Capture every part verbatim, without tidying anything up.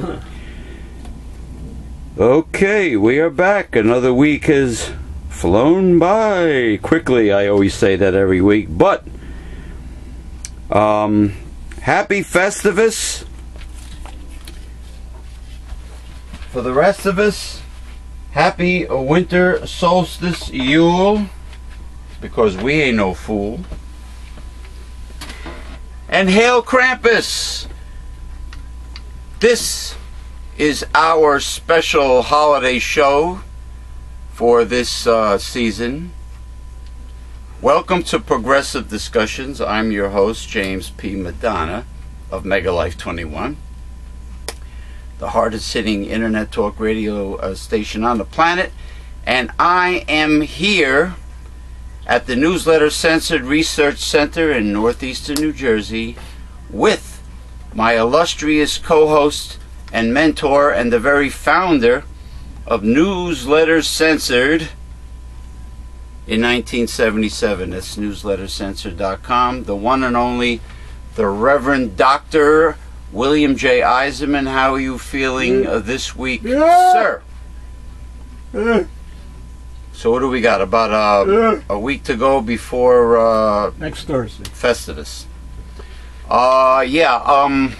Okay, we are back. Another week has flown by quickly. I always say that every week. But, um, happy Festivus. For the rest of us, happy winter solstice Yule. Because we ain't no fool. And hail Krampus! This is our special holiday show for this uh, season. Welcome to Progressive Discussions. I'm your host, James P. Madonna of Mega Life twenty-one, the hardest hitting internet talk radio uh, station on the planet. And I am here at the Newsletter Censored Research Center in northeastern New Jersey with my illustrious co-host and mentor and the very founder of Newsletters Censored in nineteen seventy-seven. That's newsletter censored dot com. The one and only, the Reverend Doctor William J. Eisenman. How are you feeling uh, this week, yeah. sir? Yeah. So what do we got? About uh, yeah. a week to go before uh, next Thursday. Festivus. Uh, yeah. Um.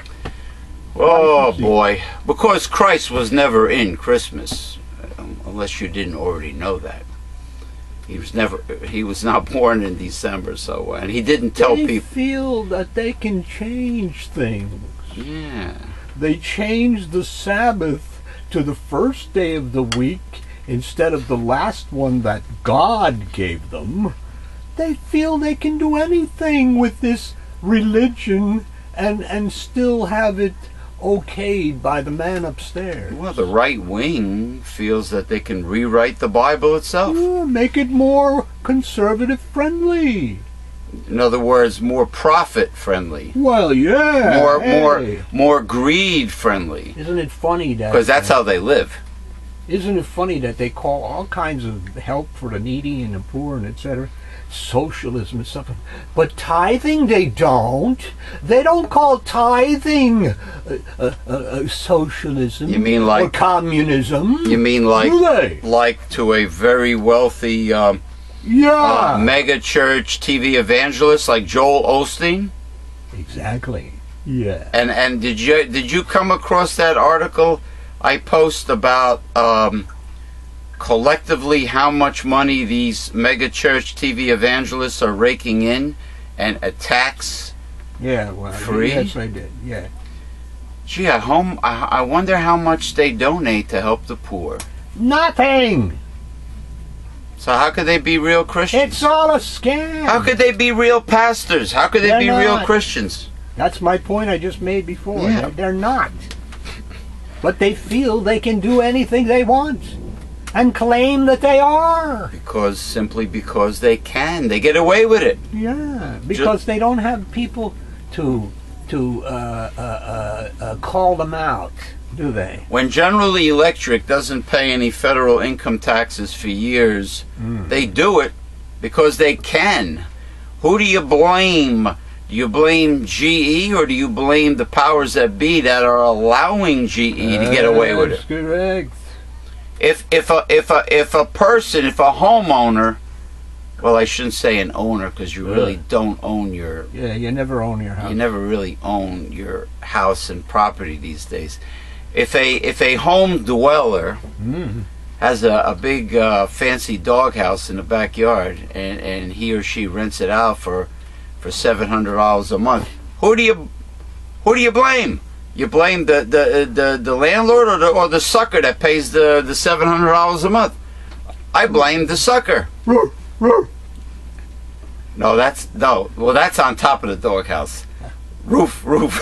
Oh boy, because Christ was never in Christmas, um, unless you didn't already know that. He was never. He was not born in December, so and he didn't tell they people. They feel that they can change things. Yeah. They changed the Sabbath to the first day of the week instead of the last one that God gave them. They feel they can do anything with this religion and and still have it okayed by the man upstairs. Well, the right wing feels that they can rewrite the Bible itself. Yeah, make it more conservative friendly. In other words, more profit friendly. Well, yeah. More, hey. more, more greed friendly. Isn't it funny that? Because that's uh, how they live. Isn't it funny that they call all kinds of help for the needy and the poor and et cetera socialism and stuff, but tithing they don't. They don't call tithing uh, uh, uh, socialism. You mean like or communism? You mean like Do they? like to a very wealthy um, yeah uh, mega church T V evangelist like Joel Osteen? Exactly. Yeah. And and did you did you come across that article I post about um, collectively how much money these mega church T V evangelists are raking in and a tax Yeah, well, free? Yes, I did. Yeah. Gee, at home, I, I wonder how much they donate to help the poor. Nothing. So how could they be real Christians? It's all a scam. How could they be real pastors? How could they They're be real not. Christians? That's my point I just made before. Yeah. They're not. But they feel they can do anything they want and claim that they are. Because, simply because they can. They get away with it. Yeah, because just, they don't have people to to uh, uh, uh, uh, call them out, do they? When General Electric doesn't pay any federal income taxes for years, mm. they do it because they can. Who do you blame? Do you blame G E or do you blame the powers that be that are allowing G E to get away with it? That's correct. If if a if a if a person, if a homeowner, well, I shouldn't say an owner because you really don't own your. Yeah, you never own your house. You never really own your house and property these days. If a if a home dweller mm. has a, a big uh, fancy doghouse in the backyard and and he or she rents it out for for seven hundred dollars a month, who do you who do you blame? You blame the the the, the landlord or the or the sucker that pays the the seven hundred dollars a month? I blame the sucker. No, that's no. Well, that's on top of the doghouse. Roof, roof.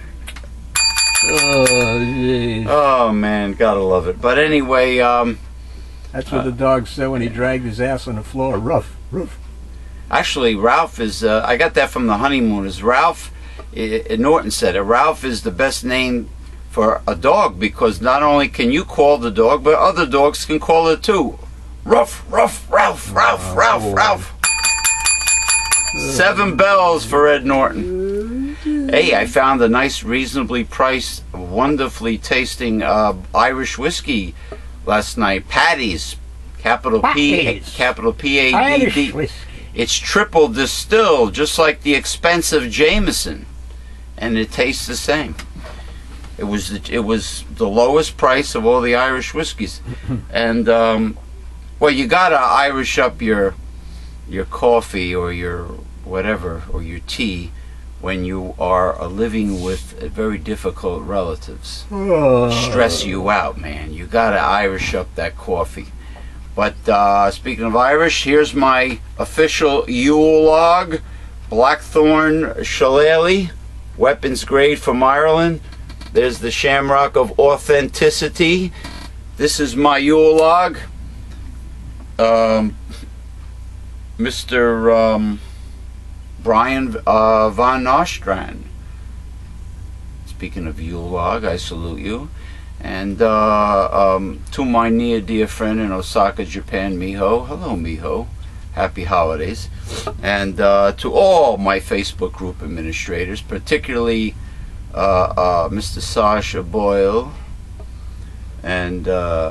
Oh, geez. Oh man, gotta love it. But anyway, um, that's what uh, the dog said when he dragged his ass on the floor. Ruff, roof. Actually, Ralph is. Uh, I got that from the Honeymooners. Ralph, I, I, Norton said it. Ralph is the best name for a dog because not only can you call the dog, but other dogs can call it too. Ruff, Ruff, Ralph, Ralph, oh, Ralph, boy. Ralph. Seven bells for Ed Norton. Hey, I found a nice, reasonably priced, wonderfully tasting uh, Irish whiskey last night. Paddy's, capital P, Paddy's. capital P A D Irish D. whiskey. It's triple distilled, just like the expensive Jameson, and it tastes the same. It was the, it was the lowest price of all the Irish whiskeys, and um, well, you gotta Irish up your your coffee or your whatever or your tea when you are uh, living with uh, very difficult relatives. Oh. Stress you out, man. You gotta Irish up that coffee. But uh, speaking of Irish, here's my official Yule log, Blackthorn Shillelagh, weapons grade from Ireland. There's the Shamrock of Authenticity. This is my Yule log. Um, Mister Um, Brian uh, Von Nostrand. Speaking of Yule log, I salute you. And uh, um, to my near dear friend in Osaka, Japan, Miho. Hello, Miho. Happy holidays. And uh, to all my Facebook group administrators, particularly uh, uh, Mister Sasha Boyle and uh,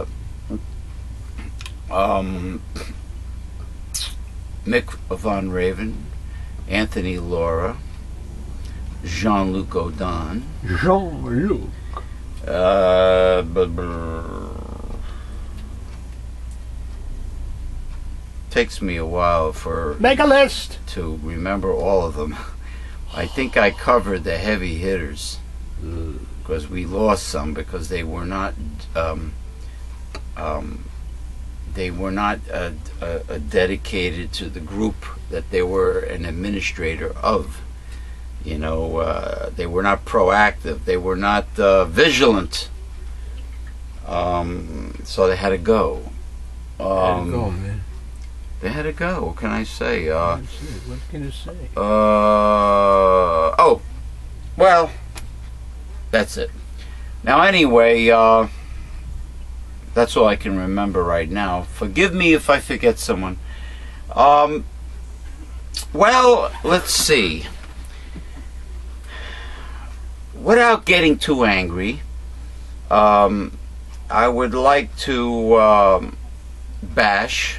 um, Mick Von Raven, Anthony Laura, Jean-Luc Odon. Jean-Luc. Uh, blah, blah. Takes me a while for Make a list to remember all of them. I think I covered the heavy hitters because we lost some because they were not um, um, they were not uh, uh, uh, dedicated to the group that they were an administrator of. You know, uh, they were not proactive. They were not uh, vigilant. Um, so they had to go. Um, Had to go, man. They had to go. What can I say? Uh, What can you say? uh, oh, well, that's it. Now, anyway, uh, that's all I can remember right now. Forgive me if I forget someone. Um, well, let's see. Without getting too angry, um, I would like to um, bash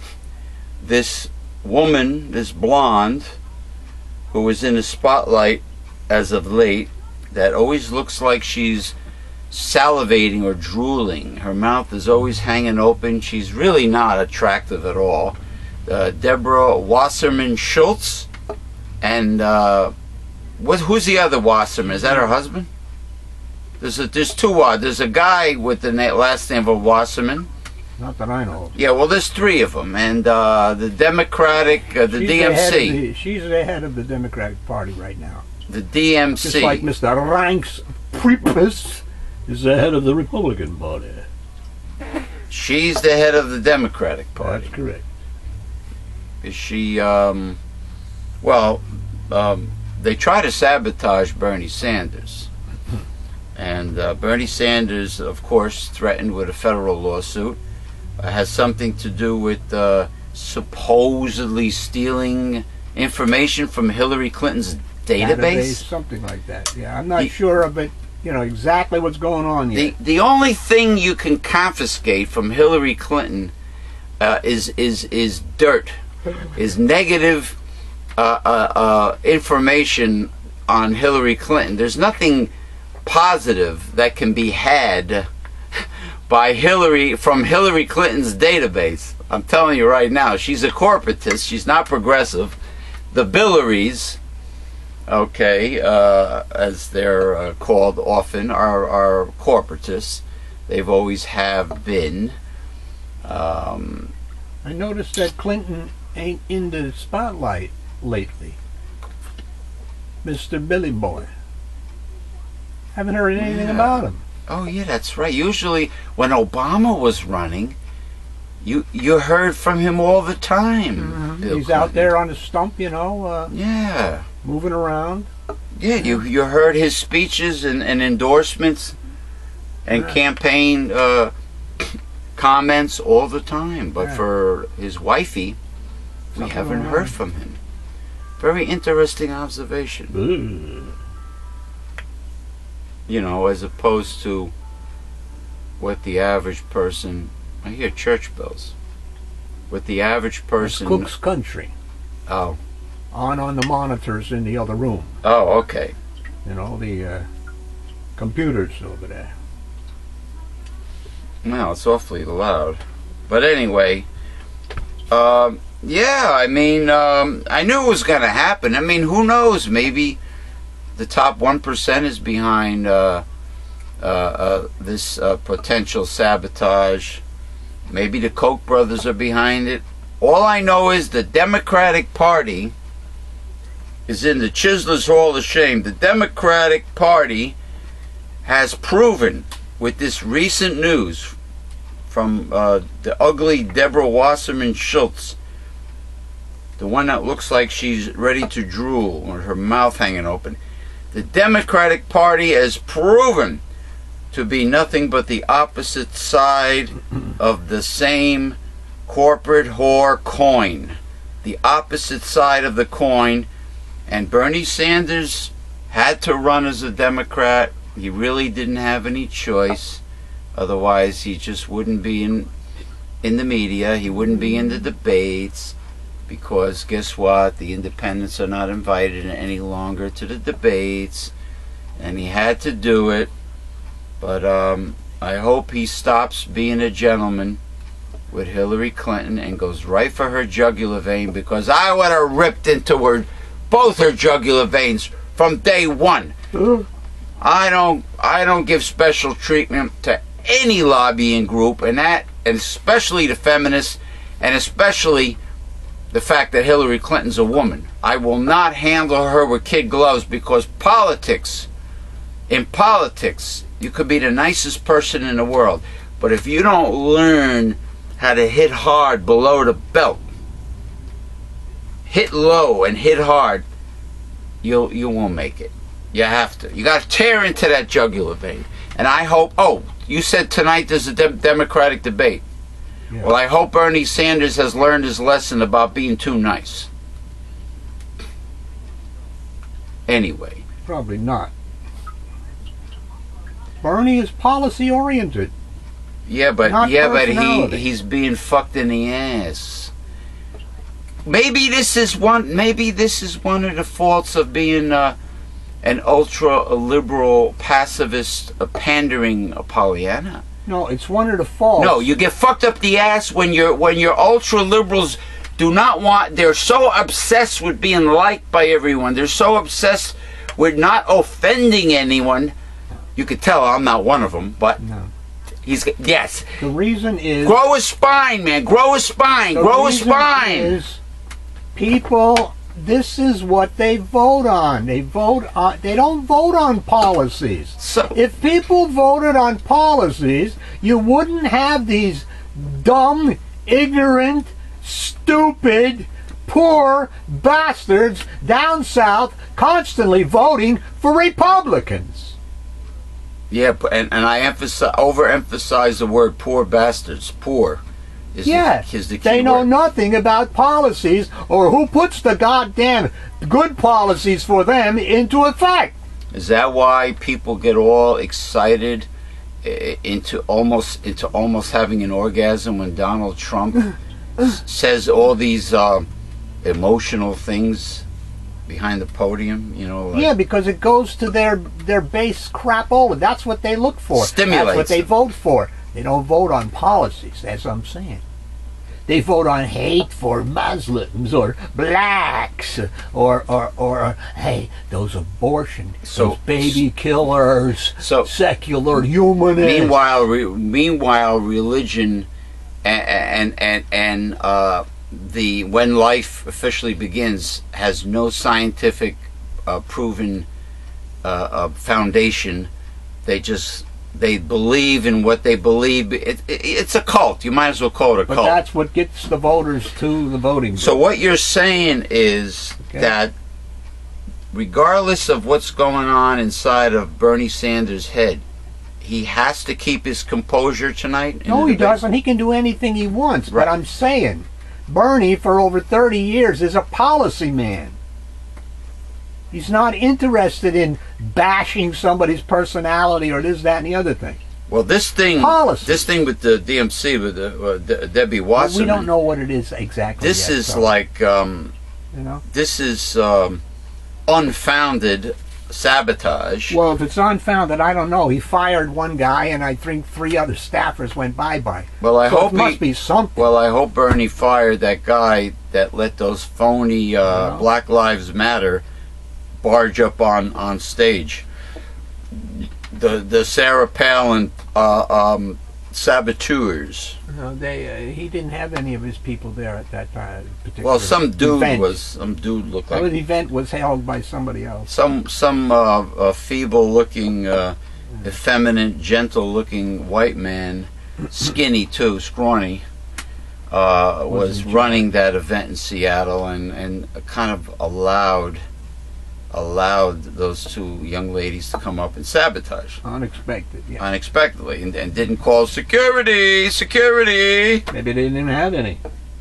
this woman, this blonde, who is in the spotlight as of late, that always looks like she's salivating or drooling. Her mouth is always hanging open. She's really not attractive at all. Uh, Deborah Wasserman Schultz, and uh, what? Who's the other Wasserman? Is that her husband? There's a, there's two. Uh, there's a guy with the na last name of Wasserman. Not that I know of. Yeah, well, there's three of them, and uh, the Democratic, uh, the She's D M C. The head of the, she's the head of the Democratic Party right now. The D M C. Just like Mister Ranks Pripus is the head of the Republican Party. She's the head of the Democratic Party. That's correct. Is she? Um, well, um, they try to sabotage Bernie Sanders, and uh, Bernie Sanders, of course, threatened with a federal lawsuit. Uh, has something to do with uh, supposedly stealing information from Hillary Clinton's database. Database, something like that. Yeah, I'm not The- sure of it. You know exactly what's going on The yet. the only thing you can confiscate from Hillary Clinton uh, is is is dirt, is negative uh, uh, uh, information on Hillary Clinton. There's nothing positive that can be had by Hillary from Hillary Clinton's database. I'm telling you right now, she's a corporatist. She's not progressive. The Billaries, okay, uh, as they're uh, called often, are, are corporatists. They've always have been. Um, I noticed that Clinton ain't in the spotlight lately. Mister Billy Boy. Haven't heard anything Yeah. about him. oh yeah, that's right. Usually when Obama was running, you you heard from him all the time. Bill He's out Clinton. there on the stump, you know, uh, Yeah. moving around. Yeah, you you heard his speeches and, and endorsements and Yeah. campaign uh, comments all the time. But Yeah. for his wifey, we Something haven't going heard on. from him. Very interesting observation. Ugh. You know, as opposed to what the average person, I hear church bells, what the average person... It's Cook's Country. Oh. On on the monitors in the other room. Oh, okay. You know, the uh, computers over there. Well, it's awfully loud. But anyway, um, yeah, I mean, um, I knew it was going to happen. I mean, who knows? Maybe the top one percent is behind uh, uh, uh, this uh, potential sabotage. Maybe the Koch brothers are behind it. All I know is the Democratic Party is in the Chiselers Hall of Shame. The Democratic Party has proven with this recent news from uh, the ugly Deborah Wasserman Shitz, the one that looks like she's ready to drool with her mouth hanging open. The Democratic Party has proven to be nothing but the opposite side of the same corporate whore coin. The opposite side of the coin. And Bernie Sanders had to run as a Democrat. He really didn't have any choice. Otherwise, he just wouldn't be in in the media. He wouldn't be in the debates. Because guess what? The independents are not invited any longer to the debates. And he had to do it. But um, I hope he stops being a gentleman with Hillary Clinton and goes right for her jugular vein. Because I would have ripped into her... both her jugular veins from day one. Uh, I don't I don't give special treatment to any lobbying group, and that and especially the feminists, and especially the fact that Hillary Clinton's a woman. I will not handle her with kid gloves, because politics, in politics, you could be the nicest person in the world, but if you don't learn how to hit hard below the belt, hit low and hit hard, you'll you won't make it. You have to. You got to tear into that jugular vein. And I hope. Oh, you said tonight there's a de Democratic debate. yeah. Well, I hope Bernie Sanders has learned his lesson about being too nice. Anyway, Probably not. Bernie is policy oriented. yeah, but Not yeah, but he personality. he's being fucked in the ass. Maybe this is one. Maybe this is one of the faults of being uh, an ultra-liberal, pacifist, uh, pandering uh, Pollyanna. No, it's one of the faults. No, you get fucked up the ass when you're when your ultra-liberals do not want. They're so obsessed with being liked by everyone. They're so obsessed with not offending anyone. You could tell I'm not one of them, but No. he's yes. The reason is... Grow a spine, man. Grow a spine. the Grow a reason spine. is people, this is what they vote on. They vote on... They don't vote on policies. So, If people voted on policies, you wouldn't have these dumb, ignorant, stupid, poor bastards down south constantly voting for Republicans. yeah, but- and, and I emphasize, overemphasize the word poor bastards. Poor is, Yes, the, is the key they know word. nothing about policies or who puts the goddamn good policies for them into effect. Is that why people get all excited uh, into almost into almost having an orgasm when Donald Trump s- says all these uh, emotional things behind the podium? You know, like, Yeah, because it goes to their their base crapola. That's what they look for. Stimulates That's what they them. vote for. They don't vote on policies. That's what I'm saying. They vote on hate for Muslims or blacks or or or hey, those abortion, So- those baby killers, So- secular humanists. Meanwhile, re, meanwhile, religion and and and, and uh, the when life officially begins has no scientific uh, proven uh, uh, foundation. They just they believe in what they believe. It, it, it's a cult. You might as well call it a But cult. that's what gets the voters to the voting. So booth. what you're saying is Okay. that regardless of what's going on inside of Bernie Sanders' head, he has to keep his composure tonight? in No, the he debate? doesn't. He can do anything he wants. Right. But I'm saying, Bernie, for over thirty years, is a policy man. He's not interested in bashing somebody's personality or this, that, and the other thing. Well, this thing, Policy. this thing with the D M C with the, uh, De Debbie Wasserman. Well, we don't know what it is exactly. This yet, is so, like, um, you know, this is um, unfounded sabotage. well, if it's unfounded, I don't know. He fired one guy, and I think three other staffers went bye bye. Well, I so hope it must he, be something. Well, I hope Bernie fired that guy that let those phony uh, Yeah. Black Lives Matter barge up on on stage. The the Sarah Palin uh, um, saboteurs. No, they uh, he didn't have any of his people there at that time. Particular Well, some dude event. was some dude looked The like event was held by somebody else. some some uh, uh, feeble-looking, uh, effeminate, gentle-looking white man, skinny too, scrawny, uh, was Wasn't running that event in Seattle, and and kind of allowed allowed those two young ladies to come up and sabotage Unexpected, yeah. unexpectedly, and, and didn't call security, security, Maybe they didn't have any.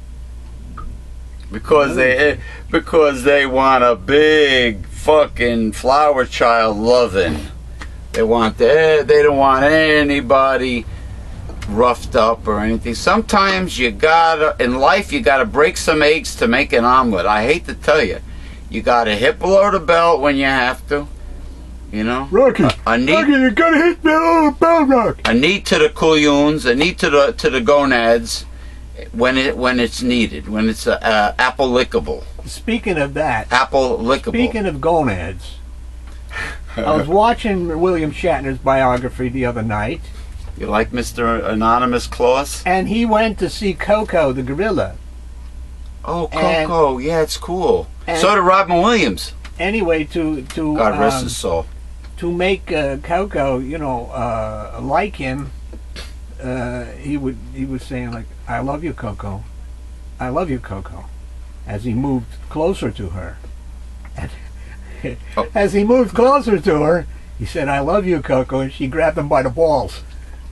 because they because they want a big fucking flower child loving. They want the, they don't want anybody roughed up or anything. Sometimes you gotta, in life, you gotta break some eggs to make an omelet. I hate to tell you. You gotta hit below the belt when you have to. You know? Rocky, a, a knee, Rocky, you gotta hit the bell rock. a knee to the couillons, a knee to the to the gonads when it when it's needed, when it's uh, uh, apple-lickable. Speaking of that, Apple-lickable. speaking of gonads, I was watching William Shatner's biography the other night, You like Mister Anonymous Claus? and he went to see Coco the gorilla. Oh, And- Coco, yeah, it's cool. and- So did Robin Williams. Anyway, to to God rest um, his soul. to make uh, Coco, you know, uh, like him, uh, he would he was saying like, "I love you, Coco. I love you, Coco," as he moved closer to her. And Oh. as he moved closer to her, he said, "I love you, Coco," and she grabbed him by the balls.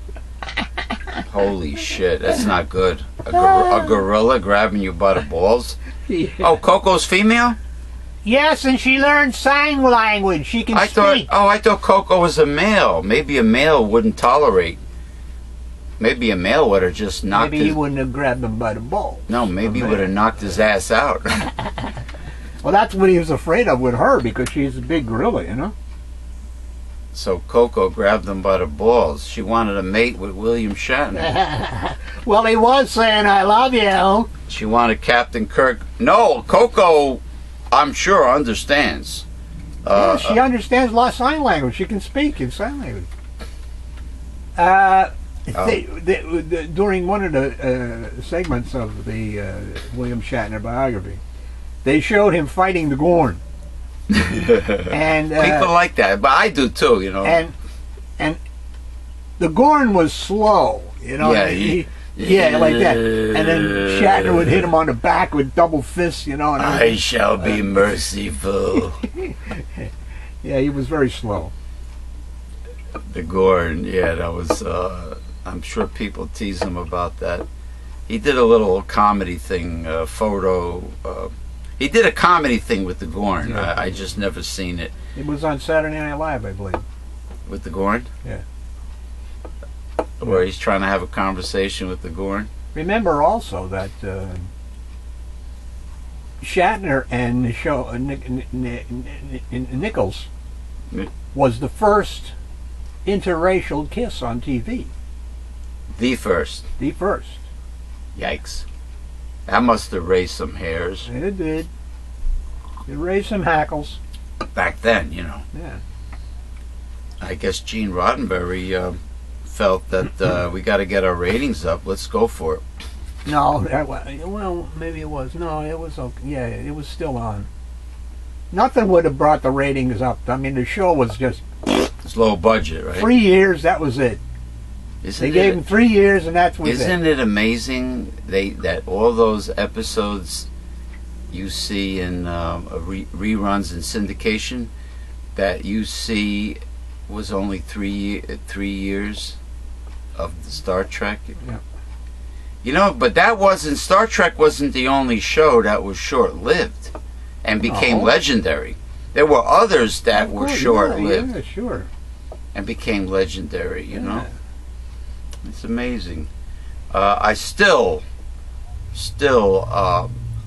Holy shit, that's not good. A, gor- a gorilla grabbing you by the balls? Yeah. Oh, Coco's female? Yes, and she learned sign language. She can I thought. speak. Oh, I thought Coco was a male. Maybe a male wouldn't tolerate. Maybe a male would have just knocked Maybe he his. wouldn't have grabbed him by the balls. No, maybe he A would have man. knocked his ass out. Well, that's what he was afraid of with her, because she's a big gorilla, you know. So Coco grabbed him by the balls. She wanted to mate with William Shatner. Well, he was saying, "I love you." She wanted Captain Kirk. No, Coco, I'm sure understands. Uh, Yeah, she understands a lot of sign language. She can speak in sign language. Uh, Oh. they, they, the, during one of the uh, segments of the uh, William Shatner biography, they showed him fighting the Gorn. and uh, People like that, but I do too, you know. and and the Gorn was slow, you know. Yeah, he, he- yeah, like that. And then Shatner would hit him on the back with double fists, you know. And I shall be merciful. yeah, he was very slow. The Gorn, yeah, that was. Uh, I'm sure people tease him about that. He did a little comedy thing, uh, photo. Uh, he did a comedy thing with the Gorn. Yeah. I, I just never seen it It was on Saturday Night Live, I believe. with the Gorn. Yeah. Where he's trying to have a conversation with the Gorn. Remember also that uh, Shatner and the show uh, Nick, Nick, Nick, Nick, Nichols Nick. was the first interracial kiss on T V. The first. The first. Yikes. That must have raised some hairs It did. It raised some hackles. back then, you know. Yeah. I guess Gene Roddenberry uh, felt that uh, we got to get our ratings up. Let's go for it. No, that was, well, maybe it was. No, it was okay. Yeah, it was still on. Nothing would have brought the ratings up. I mean, the show was just It's low budget, right? three years. That was it. Isn't They gave it, him three years, and that's was it. Isn't it amazing they that all those episodes you see in um, uh, re- reruns and syndication that you see was only three three years of the Star Trek? Yeah. You know, but that wasn't Star Trek wasn't the only show that was short lived and became No. legendary. There were others that Of were course, short-lived Yeah, yeah, sure. and became legendary, you Yeah. know? It's amazing. Uh, I still, still, uh,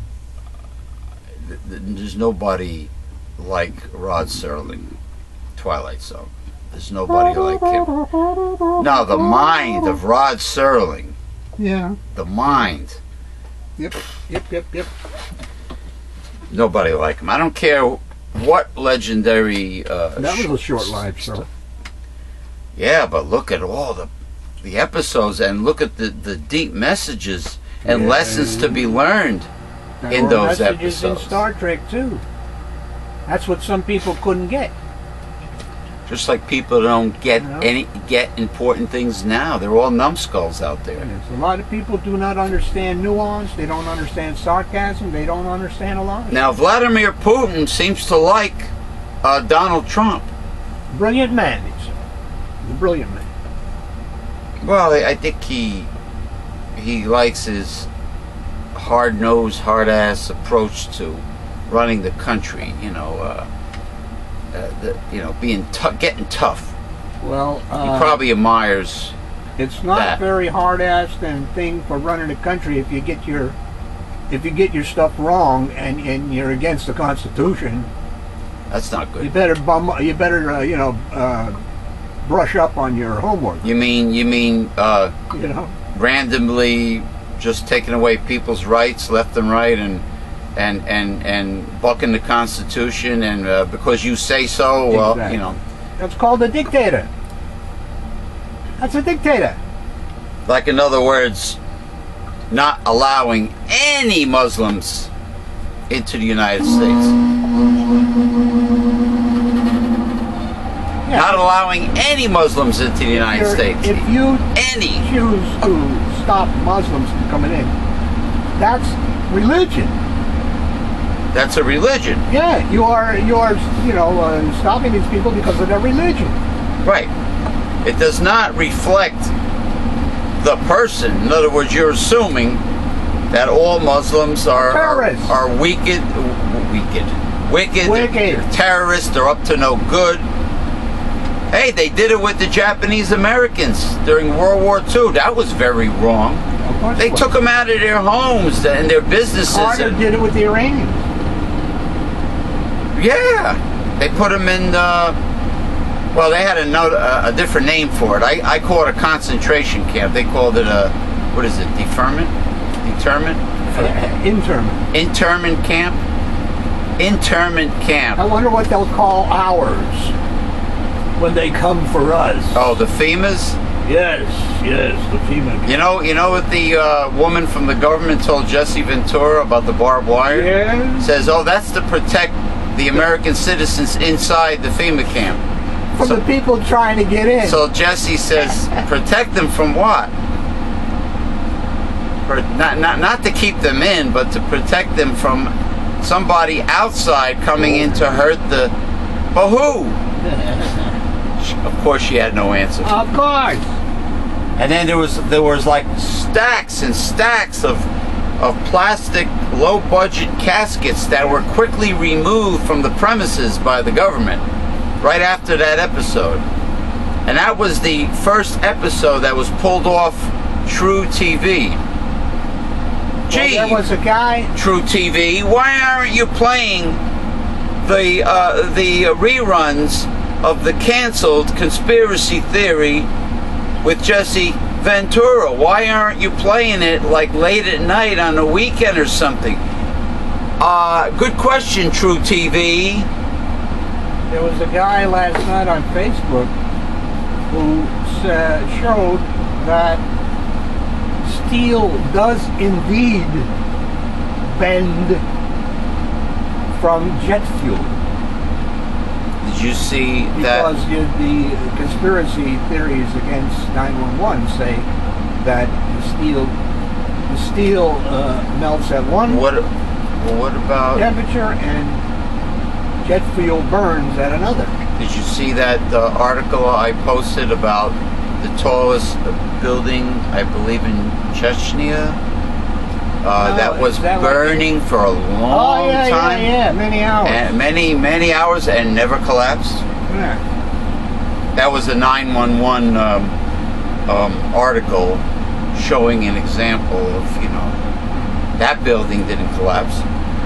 th th there's nobody like Rod Serling, Twilight Zone. There's nobody like him. Now, the mind of Rod Serling, Yeah. the mind, Yep, yep, yep, yep. nobody like him. I don't care what legendary... Uh, That was a short sh- live show. Yeah, but look at all the the episodes and look at the, the deep messages and Yeah. lessons to be learned There in were those messages episodes. in Star Trek too. That's what some people couldn't get. Just like people don't get No. any get important things now. They're all numbskulls out there. Yes, a lot of people do not understand nuance. They don't understand sarcasm. They don't understand a lot. Now, Vladimir Putin seems to like uh, Donald Trump. Brilliant man, he's a brilliant man. Well, I I think he he likes his hard-nosed, hard-ass approach to running the country. You know, uh, uh, the, you know, being tough, getting tough. Well, He uh, probably admires. it's not that. very hard-assed and thing for running a country if you get your if you get your stuff wrong and, and you're against the Constitution. That's not You good. better bum. You better uh, you know uh, brush up on your homework. You mean you mean uh, You know. randomly just taking away people's rights left and right and and and and bucking the Constitution and uh, because you say so, well, Exactly. you know, That's called a dictator. That's a dictator. like in other words, not allowing any Muslims into the United States. Yeah. Not allowing any Muslims into the United You're- States. If you Any. choose to stop Muslims from coming in, that's religion. That's a religion. Yeah, you are you are you know uh, stopping these people because of their religion. Right. It does not reflect the person. In other words, you're assuming that all Muslims are Terrorists. are, are wicked, wicked, wicked, Wicked. they're terrorists. They're up to no good. Hey, they did it with the Japanese Americans during World War Two. That was very wrong. Of course They it was. took them out of their homes and their businesses. Carter and- did it with the Iranians. Yeah, they put them in. Uh, well, they had a, note, uh, a different name for it. I, I call it a concentration camp. They called it a what is it? Deferment, determent, Internment. internment camp, internment camp. I wonder what they'll call ours when they come for us. Oh, the FEMAs. Yes, yes, the FEMA. You know, you know what the uh, woman from the government told Jesse Ventura about the barbed wire? Yes. Says, oh, that's to protect the American citizens inside the FEMA camp. From So- the people trying to get in. So Jesse says, protect them from what? For not, not, not to keep them in, but to protect them from somebody outside coming in to hurt the... But who? Of course she had no answer. Of course. And then there was there was like stacks and stacks of of plastic low-budget caskets that were quickly removed from the premises by the government right after that episode. And that was the first episode that was pulled off True T V. Gee, Well, there was a guy. True T V, why aren't you playing the uh, the reruns of the canceled Conspiracy Theory with Jesse Ventura? Why aren't you playing it like late at night on the weekend or something? Uh, good question, True T V. There was a guy last night on Facebook who sa- showed that steel does indeed bend from jet fuel. Did you see that? Because you, the conspiracy theories against nine one one say that the steel the steel uh, melts at one What? Well, what about? temperature and jet fuel burns at another. Did you see that uh, article I posted about the tallest building, I believe in Chechnya? uh, Oh, that was is that what- burning for a long Oh, yeah, time. yeah, yeah, many hours. And many, many hours and never collapsed. Yeah. That was a nine one one um, um, article showing an example of, you know, that building didn't collapse.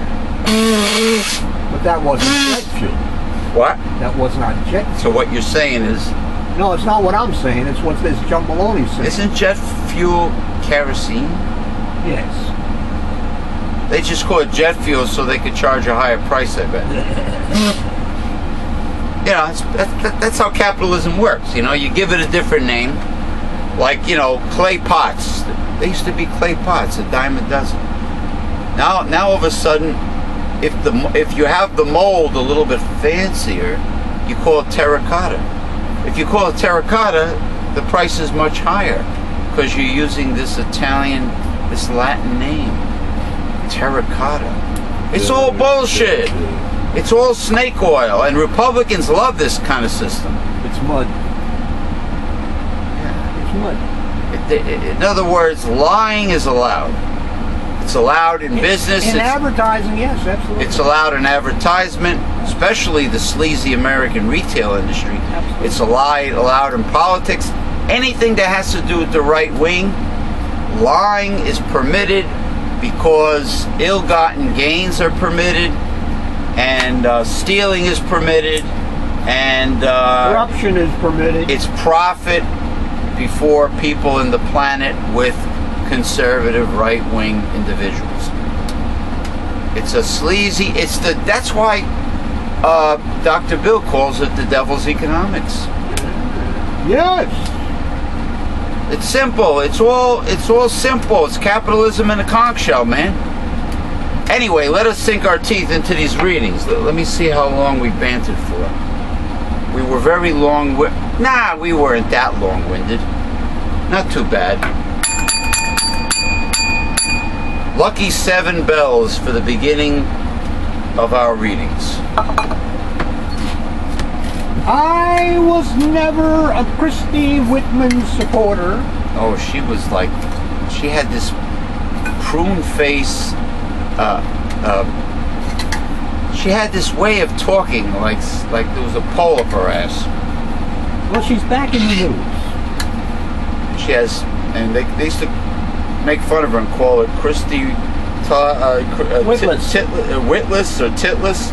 But that wasn't jet fuel. What? That was not jet fuel. So what you're saying is, No, it's not what I'm saying. It's what this Jumbaloney says. isn't jet fuel kerosene? Yes. They just call it jet fuel so they could charge a higher price, I bet. You know, it's, that, that, that's how capitalism works. You know, you give it a different name. Like, you know, clay pots. They used to be clay pots, a dime a dozen. Now, now all of a sudden, if the if you have the mold a little bit fancier, you call it terracotta. If you call it terracotta, the price is much higher because you're using this Italian, this Latin name, terracotta. It's all bullshit. It's all snake oil, and Republicans love this kind of system. It's mud. Yeah. It's mud. It- it- In other words, lying is allowed. It's allowed in business. In it's, advertising, yes, absolutely. it's allowed in advertisement, especially the sleazy American retail industry. Absolutely. It's allowed, allowed in politics. Anything that has to do with the right wing, lying is permitted because ill-gotten gains are permitted, and uh, stealing is permitted, and uh, Corruption is permitted. it's profit before people in the planet with conservative right-wing individuals. It's a sleazy, it's the, that's why uh, Doctor Bill calls it the devil's economics. Yes. It's simple, it's all, it's all simple. It's capitalism in a conch shell, man. Anyway, let us sink our teeth into these readings. Let, let me see how long we bantered for. We were very long, wi- nah, we weren't that long-winded. Not too bad. Lucky seven bells for the beginning of our readings. I was never a Christie Whitman supporter. Oh, she was like, she had this prune face. Uh, uh, she had this way of talking, like like there was a pole up her ass. Well, she's back in the news. She has, and they, they used to make fun of her and call her Christie ta, uh, uh, Witless. tit, tit, uh, Witless or Titless.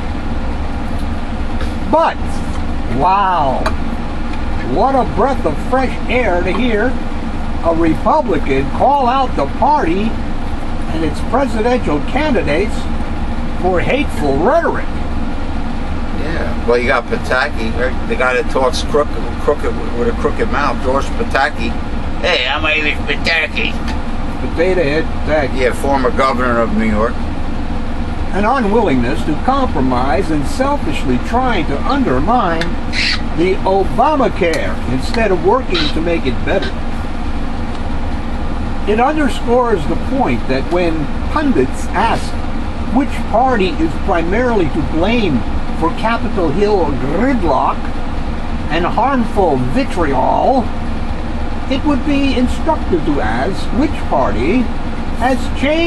But, wow, what a breath of fresh air to hear a Republican call out the party and its presidential candidates for hateful rhetoric. Yeah, well, you got Pataki, right? The guy that talks crooked, crooked with a crooked mouth, George Pataki. Hey, I'm Irish Pataki. Potato Head Pataki. Yeah, former governor of New York. An unwillingness to compromise and selfishly trying to undermine the Obamacare instead of working to make it better. It underscores the point that when pundits ask which party is primarily to blame for Capitol Hill gridlock and harmful vitriol, it would be instructive to ask which party has changed